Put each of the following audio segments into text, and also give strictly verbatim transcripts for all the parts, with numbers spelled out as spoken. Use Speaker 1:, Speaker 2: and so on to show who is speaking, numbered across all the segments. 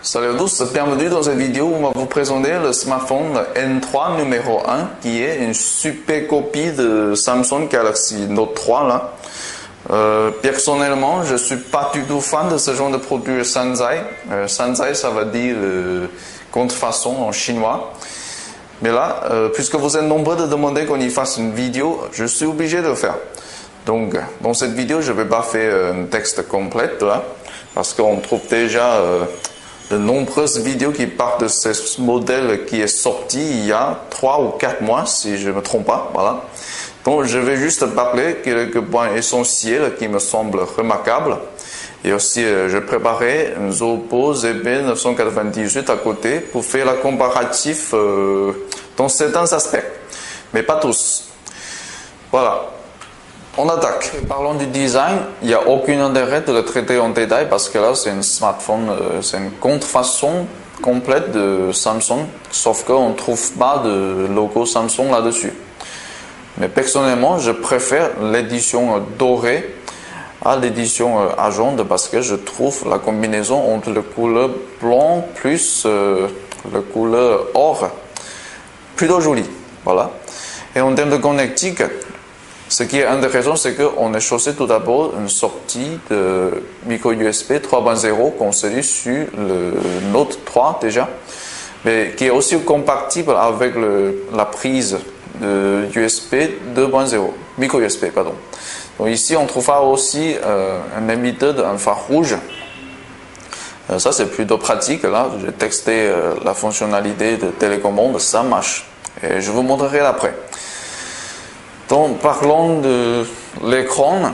Speaker 1: Salut à tous, bienvenue dans cette vidéo où on va vous présenter le smartphone N trois numéro un qui est une super copie de Samsung Galaxy Note trois là. Euh, personnellement, je suis pas du tout fan de ce genre de produit Sanzai. Euh, Sanzai, ça veut dire euh, contrefaçon en chinois. Mais là, euh, puisque vous êtes nombreux de demander qu'on y fasse une vidéo, je suis obligé de le faire. Donc, dans cette vidéo, je ne vais pas faire un texte complet là, parce qu'on trouve déjà euh, de nombreuses vidéos qui partent de ce modèle qui est sorti il y a trois ou quatre mois, si je ne me trompe pas. Voilà. Donc, je vais juste parler quelques points essentiels qui me semblent remarquables. Et aussi, euh, je préparais un Oppo Z B neuf cent quatre-vingt-dix-huit à côté pour faire la comparatif euh, dans certains aspects, mais pas tous. Voilà. On attaque. Parlons du design, il n'y a aucun intérêt de le traiter en détail parce que là c'est un smartphone, euh, c'est une contrefaçon complète de Samsung, sauf qu'on ne trouve pas de logo Samsung là-dessus. Mais personnellement, je préfère l'édition dorée à l'édition euh, argent parce que je trouve la combinaison entre le couleur blanc plus euh, le couleur or plutôt jolie. Voilà. Et en termes de connectique, ce qui est intéressant, c'est qu'on a choisi tout d'abord une sortie de micro U S B trois point zéro qu'on se dit sur le Note trois déjà, mais qui est aussi compatible avec le, la prise de U S B deux point zéro, micro U S B, pardon. Donc ici, on trouvera aussi euh, un émetteur d'infrarouge. Euh, ça, c'est plutôt pratique. Là, j'ai testé euh, la fonctionnalité de télécommande, ça marche. Et je vous montrerai après. Donc, parlons de l'écran.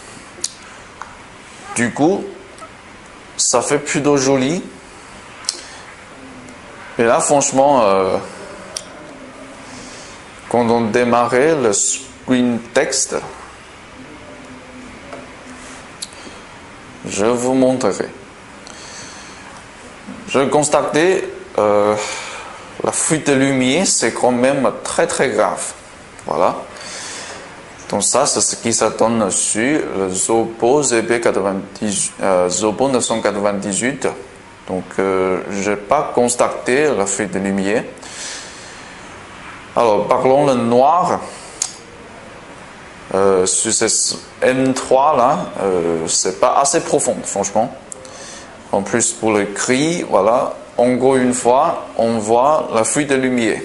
Speaker 1: Du coup, ça fait plutôt joli. Et là, franchement, euh, quand on démarrait le screen text, je vous montrerai. Je constatais euh, la fuite de lumière, c'est quand même très très grave. Voilà. Donc ça, c'est ce qui s'attend sur le Oppo Z B quatre-vingt-dix, euh, Oppo neuf cent quatre-vingt-dix-huit. Donc, euh, je n'ai pas constaté la fuite de lumière. Alors, parlons le noir. Euh, sur ce N trois là, euh, c'est pas assez profond, franchement. En plus, pour le gris, voilà, encore une fois, on voit la fuite de lumière.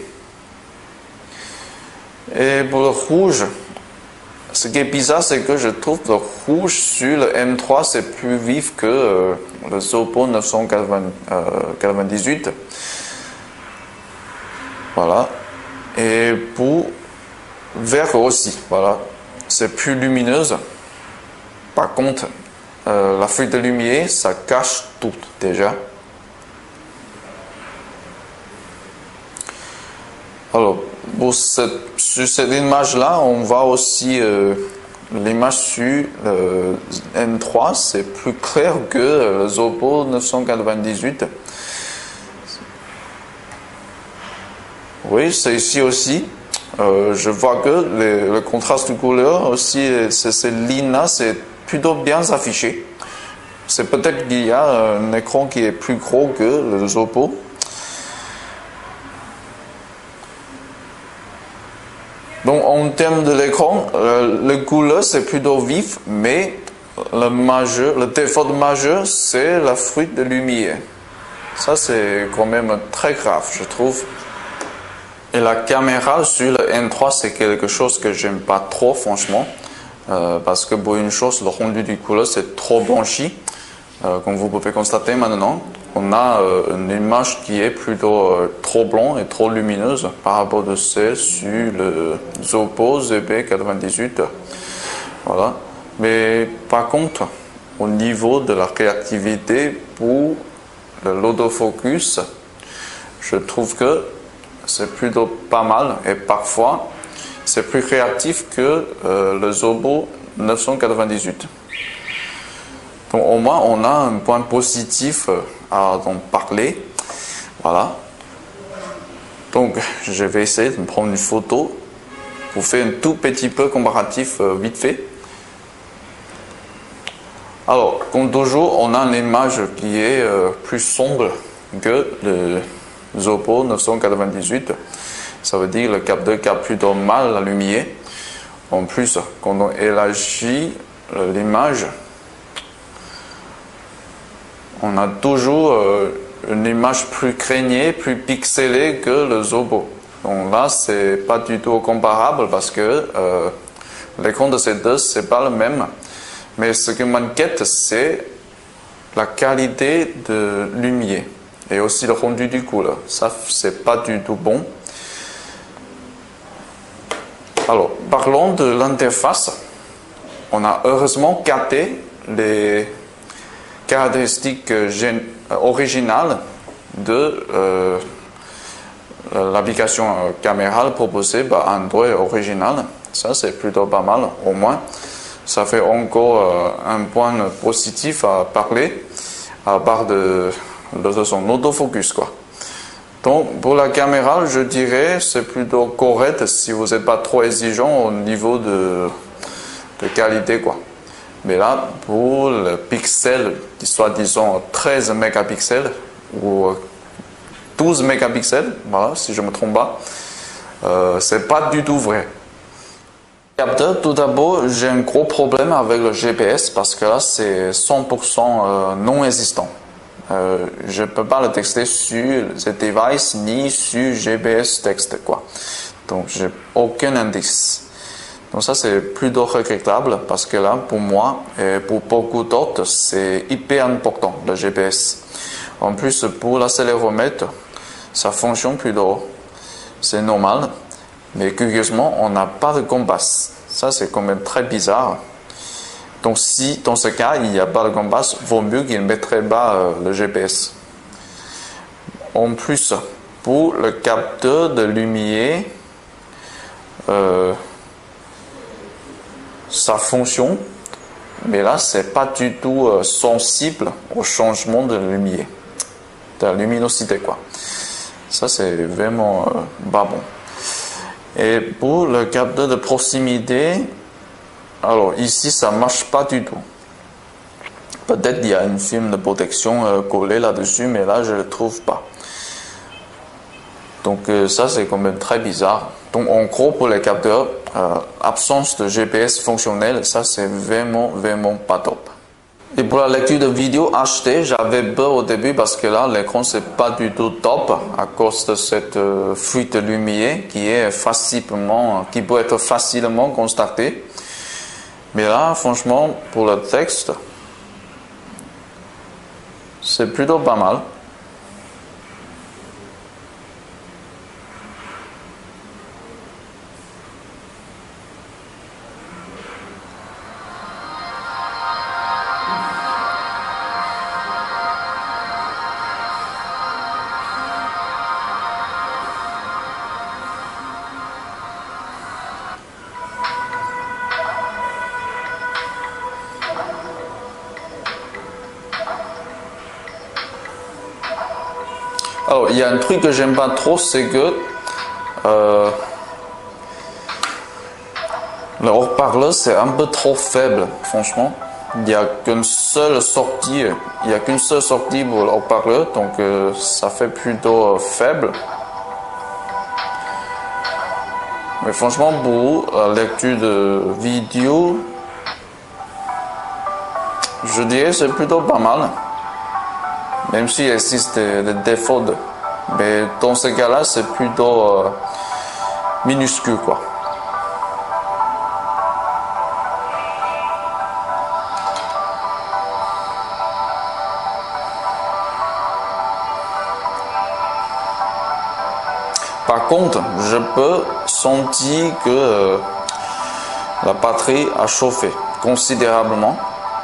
Speaker 1: Et pour le rouge, ce qui est bizarre, c'est que je trouve le rouge sur le N trois, c'est plus vif que euh, le Oppo neuf cent quatre-vingt-dix-huit. Voilà. Et pour vert aussi, voilà. C'est plus lumineuse. Par contre, euh, la fuite de lumière, ça cache tout déjà. Alors, pour cette, sur cette image-là, on voit aussi euh, l'image sur le N trois, c'est plus clair que le Oppo neuf cent quatre-vingt-dix-huit. Oui, c'est ici aussi. Euh, je vois que le, le contraste de couleur aussi, ces lignes-là, c'est plutôt bien affiché. C'est peut-être qu'il y a un écran qui est plus gros que le Oppo. Donc en termes de l'écran, euh, le couleur c'est plutôt vif, mais le, majeur, le défaut majeur c'est la fuite de lumière. Ça c'est quand même très grave, je trouve. Et la caméra sur le N trois, c'est quelque chose que j'aime pas trop, franchement. Euh, parce que pour une chose, le rendu du couleur, c'est trop blanchi. Euh, comme vous pouvez constater maintenant, on a euh, une image qui est plutôt euh, trop blanc et trop lumineuse par rapport à celle sur le Oppo Z B quatre-vingt-dix-huit. Voilà. Mais par contre, au niveau de la réactivité pour l'autofocus, je trouve que c'est plutôt pas mal et parfois c'est plus réactif que euh, le Oppo neuf cent quatre-vingt-dix-huit. Donc au moins on a un point positif à en parler. Voilà. Donc je vais essayer de me prendre une photo pour faire un tout petit peu comparatif euh, vite fait. Alors, comme toujours, on a une image qui est euh, plus sombre que le Zopo neuf cent quatre-vingt-dix-huit. Ça veut dire que le capteur capte plutôt mal la lumière. En plus, quand on élargit l'image, on a toujours une image plus craignée, plus pixelée que le Zopo. Donc là, c'est pas du tout comparable parce que euh, l'écran de ces deux, c'est pas le même. Mais ce qui m'inquiète, c'est la qualité de lumière et aussi le rendu du couleur. Ça, c'est pas du tout bon. Alors, parlons de l'interface. On a heureusement gardé les caractéristiques originales de euh, l'application caméra proposée par Android original. Ça, c'est plutôt pas mal, au moins. Ça fait encore euh, un point positif à parler, à part de, de son autofocus, quoi. Donc, pour la caméra, je dirais c'est plutôt correct si vous n'êtes pas trop exigeant au niveau de, de qualité, quoi. Mais là, pour le pixel, soit disons treize mégapixels ou douze mégapixels, voilà, si je ne me trompe pas, euh, c'est pas du tout vrai. Capteur, tout d'abord, j'ai un gros problème avec le G P S parce que là, c'est cent pour cent euh, non existant. Euh, je ne peux pas le texter sur ce device ni sur G P S texte, quoi. Donc, j'ai aucun indice. Donc ça, c'est plutôt regrettable parce que là, pour moi et pour beaucoup d'autres, c'est hyper important, le G P S. En plus, pour l'accéléromètre, ça fonctionne plutôt. C'est normal. Mais curieusement, on n'a pas de compas. Ça, c'est quand même très bizarre. Donc si dans ce cas, il n'y a pas de compas, vaut mieux qu'il ne mettrait pas euh, le G P S. En plus, pour le capteur de lumière, euh, ça fonctionne, mais là, c'est pas du tout euh, sensible au changement de lumière, de la luminosité, quoi. Ça, c'est vraiment euh, pas bon. Et pour le capteur de proximité, alors ici, ça marche pas du tout. Peut-être il y a une film de protection euh, collée là-dessus, mais là, je ne le trouve pas. Donc euh, ça, c'est quand même très bizarre. Donc en gros, pour les capteurs, euh, absence de G P S fonctionnel, ça c'est vraiment, vraiment pas top. Et pour la lecture de vidéo H D, j'avais peur au début parce que là, l'écran c'est pas du tout top à cause de cette euh, fuite de lumière qui est facilement, qui peut être facilement constatée. Mais là, franchement, pour le texte, c'est plutôt pas mal. Alors, il y a un truc que j'aime pas trop, c'est que euh, le haut-parleur c'est un peu trop faible, franchement. Il n'y a qu'une seule sortie, il n'y a qu'une seule sortie pour le haut-parleur, donc euh, ça fait plutôt euh, faible. Mais franchement, pour la lecture de vidéo, je dirais c'est plutôt pas mal. Même s'il existe des, des défauts, de, mais dans ce cas-là, c'est plutôt euh, minuscule, quoi. Par contre, je peux sentir que euh, la batterie a chauffé considérablement.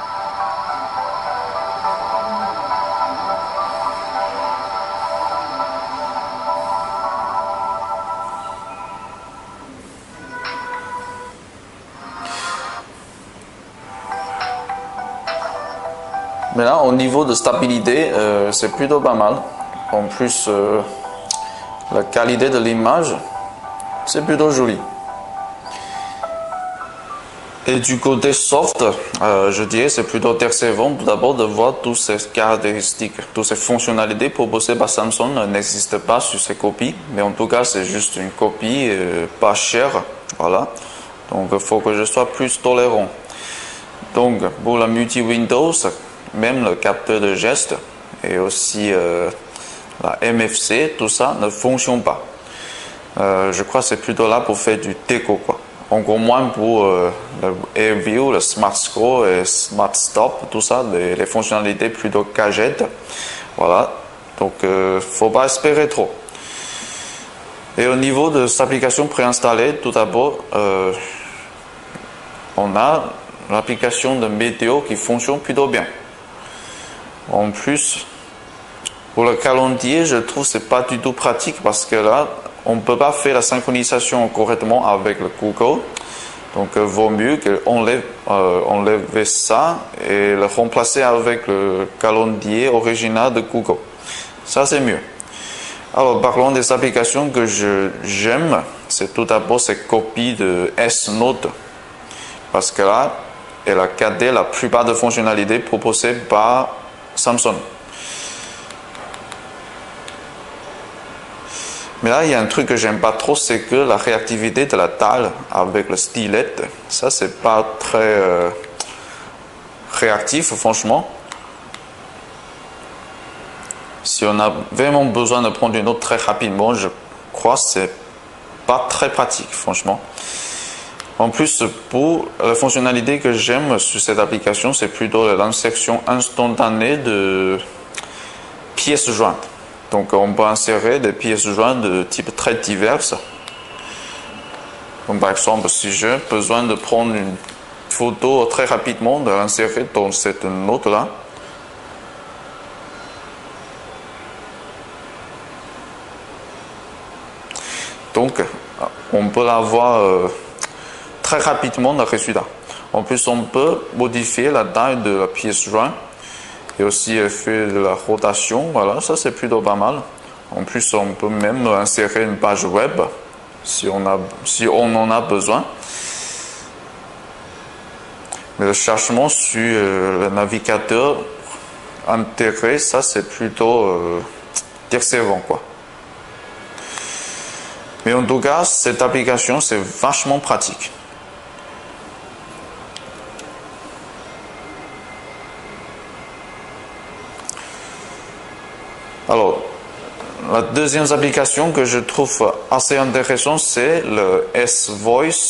Speaker 1: Mais là, au niveau de stabilité, euh, c'est plutôt pas mal. En plus, euh, la qualité de l'image, c'est plutôt joli. Et du côté soft, euh, je dirais c'est plutôt décevant d'abord de voir toutes ces caractéristiques, toutes ces fonctionnalités proposées par Samsung n'existent pas sur ces copies, mais en tout cas c'est juste une copie euh, pas chère, voilà. Donc il faut que je sois plus tolérant. Donc pour la multi-Windows, même le capteur de geste et aussi euh, la M F C, tout ça ne fonctionne pas. Euh, je crois que c'est plutôt là pour faire du déco, quoi. Encore moins pour euh, le AirView, le Smart Scroll et Smart Stop, tout ça, les, les fonctionnalités plutôt gadget. Voilà, donc il euh, ne faut pas espérer trop. Et au niveau de cette application préinstallée, tout d'abord, euh, on a l'application de météo qui fonctionne plutôt bien. En plus, pour le calendrier, je trouve que ce n'est pas du tout pratique parce que là, on ne peut pas faire la synchronisation correctement avec le Google. Donc, il vaut mieux qu'enlever euh, enlever ça et le remplacer avec le calendrier original de Google. Ça, c'est mieux. Alors, parlons des applications que j'aime. C'est tout d'abord cette copie de S-Note. Parce que là, elle a gardé la plupart des fonctionnalités proposées par Samsung. Mais là, il y a un truc que j'aime pas trop, c'est que la réactivité de la dalle avec le stylet, ça c'est pas très euh, réactif, franchement. Si on a vraiment besoin de prendre une note très rapidement, je crois que c'est pas très pratique, franchement. En plus, pour la fonctionnalité que j'aime sur cette application, c'est plutôt l'insertion instantanée de pièces jointes. Donc, on peut insérer des pièces jointes de type très divers. Donc, par exemple, si j'ai besoin de prendre une photo très rapidement, de l'insérer dans cette note-là. Donc, on peut l'avoir euh, très rapidement le résultat. En plus, on peut modifier la taille de la pièce jointe. Et aussi faire de la rotation, voilà, ça c'est plutôt pas mal. En plus, on peut même insérer une page web si on, a, si on en a besoin. Mais le chargement sur euh, le navigateur intégré, ça c'est plutôt euh, décevant, quoi. Mais en tout cas, cette application c'est vachement pratique. Alors, la deuxième application que je trouve assez intéressante, c'est le S-Voice.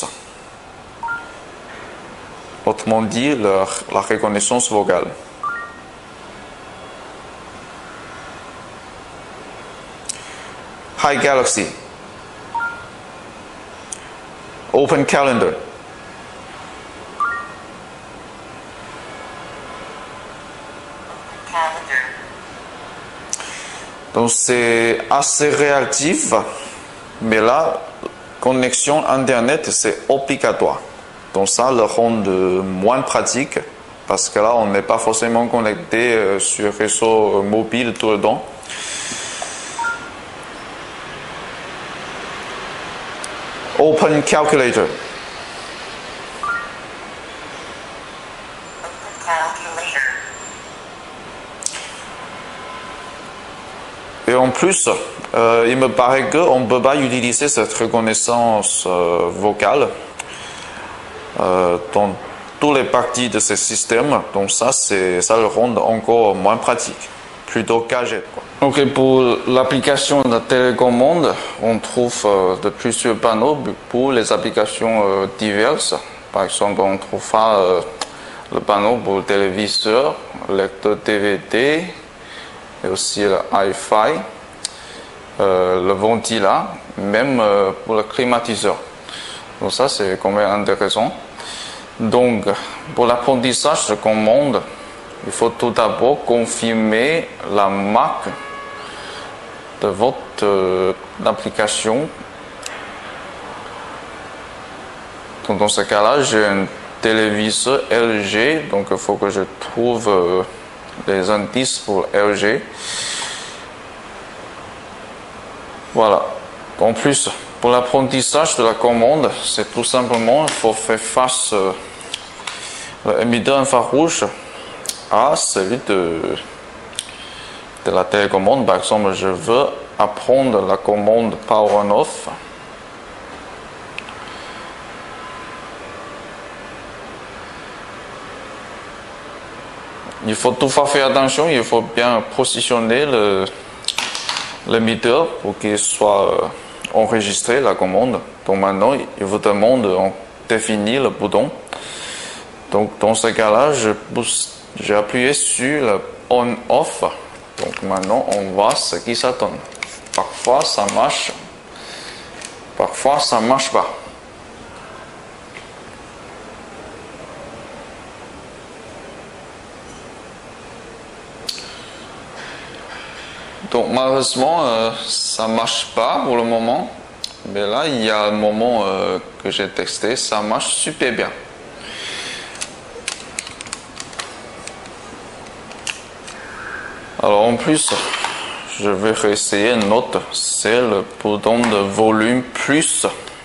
Speaker 1: Autrement dit, la, la reconnaissance vocale. Hi Galaxy. Open Calendar. Donc c'est assez réactif, mais là, connexion Internet, c'est obligatoire. Donc ça le rend moins pratique, parce que là, on n'est pas forcément connecté sur réseau mobile tout le temps. Open Calculator. Et en plus, euh, il me paraît qu'on ne peut pas utiliser cette reconnaissance euh, vocale euh, dans toutes les parties de ce système. Donc ça, ça le rend encore moins pratique, plutôt gadget, quoi. Ok, pour l'application de télécommande, on trouve euh, de plusieurs panneaux pour les applications euh, diverses. Par exemple, on trouvera euh, le panneau pour le téléviseur, lecteur D V D, et aussi le Hi-Fi, euh, le ventilateur, même euh, pour le climatiseur. Donc ça, c'est quand même intéressant. Donc, pour l'apprentissage de commande, il faut tout d'abord confirmer la marque de votre euh, application. Donc, dans ce cas-là, j'ai un téléviseur L G, donc il faut que je trouve euh, des indices pour L G. Voilà. En plus, pour l'apprentissage de la commande, c'est tout simplement, il faut faire face euh, L'émetteur infrarouge a celui de, de la télécommande. Par exemple, je veux apprendre la commande Power on Off. Il faut toutefois faire attention, il faut bien positionner le, l'émetteur pour qu'il soit enregistré, la commande. Donc maintenant, il vous demande de définir le bouton. Donc dans ce cas-là, je pousse, j'ai appuyé sur le on-off. Donc maintenant, on voit ce qui ça donne. Parfois, ça marche. Parfois, ça ne marche pas. Donc malheureusement, euh, ça ne marche pas pour le moment. Mais là, il y a un moment euh, que j'ai testé, ça marche super bien. Alors en plus, je vais réessayer une autre, c'est le bouton de volume plus.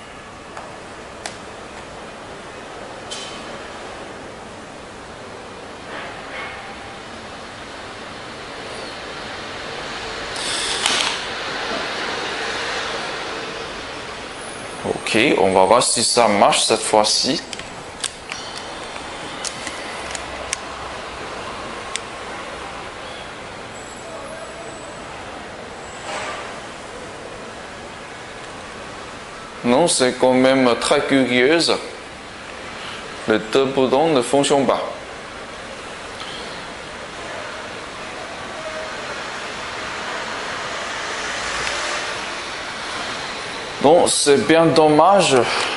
Speaker 1: Ok, on va voir si ça marche cette fois-ci. Non, c'est quand même très curieuse. Les deux boutons ne fonctionnent pas. Donc c'est bien dommage.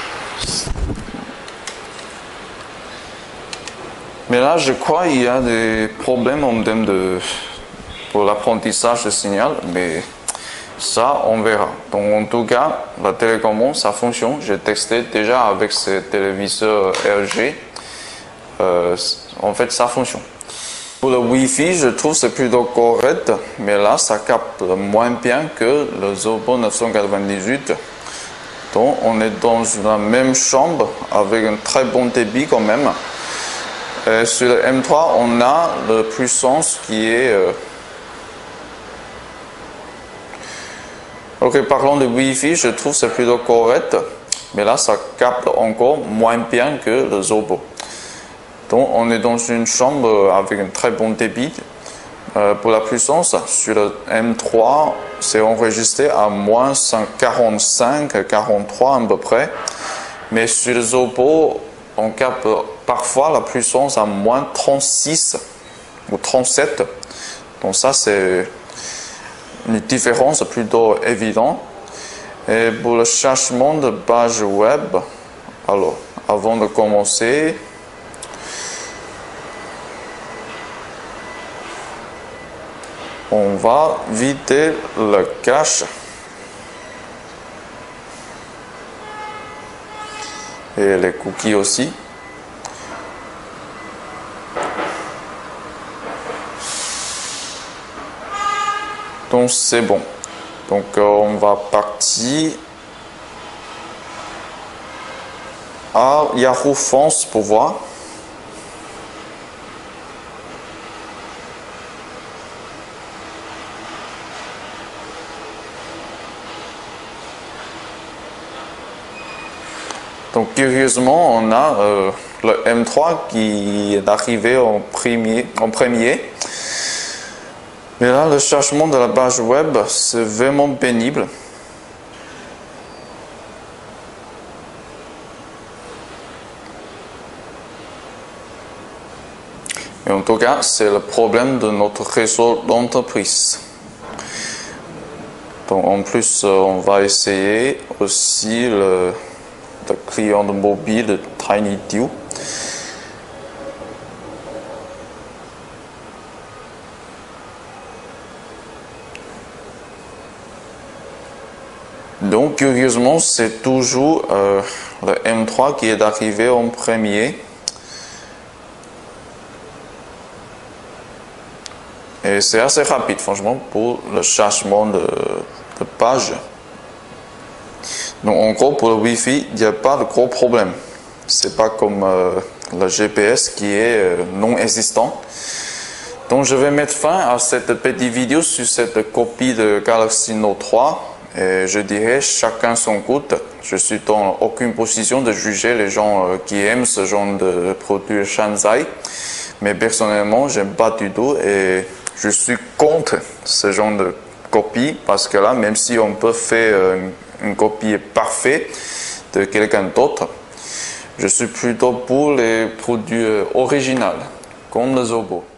Speaker 1: Mais là, je crois qu'il y a des problèmes en termes de pour l'apprentissage de signal, mais ça, on verra. Donc en tout cas, la télécommande, ça fonctionne. J'ai testé déjà avec ces téléviseurs L G. Euh, en fait, ça fonctionne. Pour le Wi-Fi, je trouve que c'est plutôt correct, mais là, ça capte moins bien que le Zobo neuf cent quatre-vingt-dix-huit. Donc, on est dans la même chambre avec un très bon débit quand même. Et sur le M trois, on a la puissance qui est... Euh... Ok, parlons de Wi-Fi, je trouve que c'est plutôt correct, mais là, ça capte encore moins bien que le Zobo. Donc, on est dans une chambre avec un très bon débit. Euh, pour la puissance, sur le M trois, c'est enregistré à moins quarante-cinq, quarante-trois à peu près. Mais sur le Zobo, on capte parfois la puissance à moins trente-six ou trente-sept. Donc ça, c'est une différence plutôt évidente. Et pour le chargement de page web, alors, avant de commencer, on va vider le cache et les cookies aussi. Donc c'est bon. Donc euh, on va partir à Yahoo France pour voir. Donc curieusement, on a euh, le M trois qui est arrivé en premier, en premier. Mais là, le chargement de la page web, c'est vraiment pénible. Mais en tout cas, c'est le problème de notre réseau d'entreprise. Donc en plus, on va essayer aussi le... le client de mobile de TinyDew. Donc curieusement, c'est toujours euh, le M trois qui est arrivé en premier. Et c'est assez rapide, franchement, pour le chargement de, de page. Donc en gros, pour le Wi-Fi, il n'y a pas de gros problème. C'est pas comme euh, le G P S qui est euh, non existant. Donc je vais mettre fin à cette petite vidéo sur cette copie de Galaxy Note trois. Et je dirais chacun son goût. Je suis dans aucune position de juger les gens euh, qui aiment ce genre de produit Shanzai. Mais personnellement, j'aime pas du tout et je suis contre ce genre de copie parce que là, même si on peut faire une, une copie parfaite de quelqu'un d'autre, je suis plutôt pour les produits originaux, comme le Zobo.